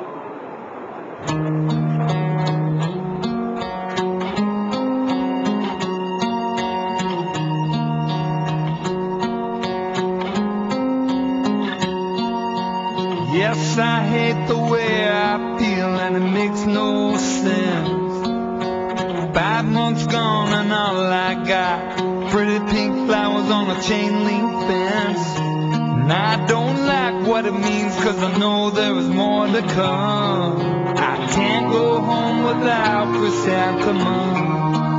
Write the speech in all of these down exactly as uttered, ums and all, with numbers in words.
Yes, I hate the way I feel and it makes no sense. Five months gone and all I got pretty pink flowers on a chain link fence. And I don't like what it means, cause I know there is more to come. I can't go home without chrysanthemum.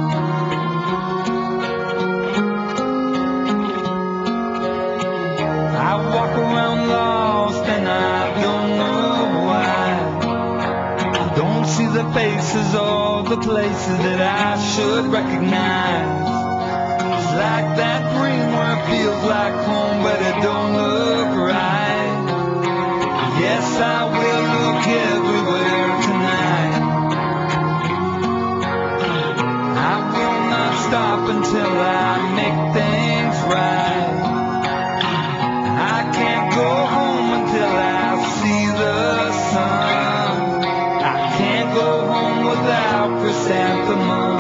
I walk around lost and I don't know why. I don't see the faces or the places that I should recognize. It's like that dream where it feels like home but it don't look right. Yes, I will look everywhere tonight. I will not stop until I make things right. I can't go home until I see the sun. I can't go home without chrysanthemum.